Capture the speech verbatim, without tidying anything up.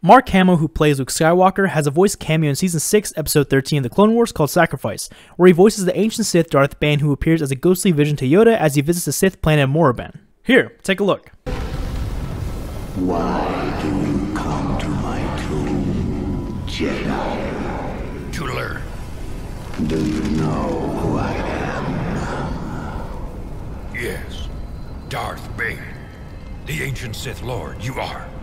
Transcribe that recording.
Mark Hamill, who plays Luke Skywalker, has a voice cameo in Season six, Episode thirteen of the Clone Wars called Sacrifice, where he voices the Ancient Sith Darth Bane, who appears as a ghostly vision to Yoda as he visits the Sith planet Moroband. Here, take a look. Why do you come to my tomb, Jedi? To learn. Do you know who I am? Yes. Darth Bane. The Ancient Sith Lord, you are.